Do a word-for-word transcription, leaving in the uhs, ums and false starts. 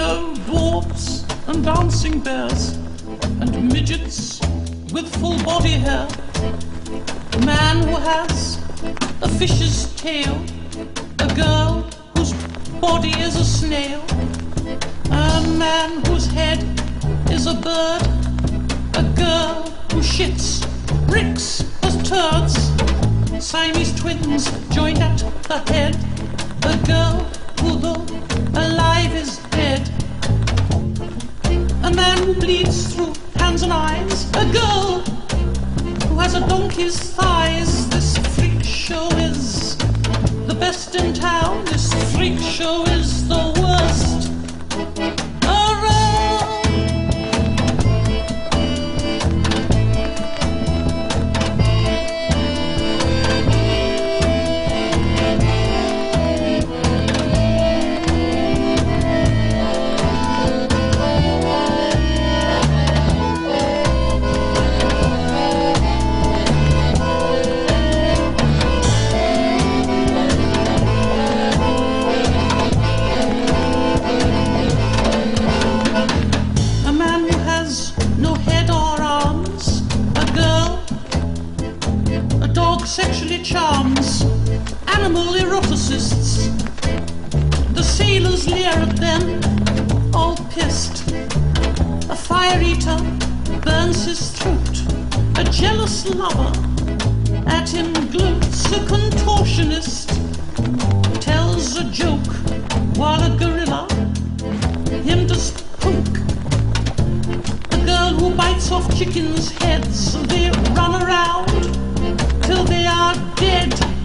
are dwarfs and dancing bears and midgets with full body hair. A man who has a fish's tail, a girl whose body is a snail, a man whose head is a bird, a girl who shits bricks as turds, Siamese twins joined at the head, a girl who though alive is dead, a man who bleeds through hands and eyes, a girl who has a donkey's thighs. This freak show is the best in town, this freak show is the worst around. Sexually charms animal eroticists. The sailors leer at them, all pissed. A fire eater burns his throat. A jealous lover at him gloats. A contortionist tells a joke while a gorilla him does poke. A girl who bites off chickens' heads, they run around till they are dead.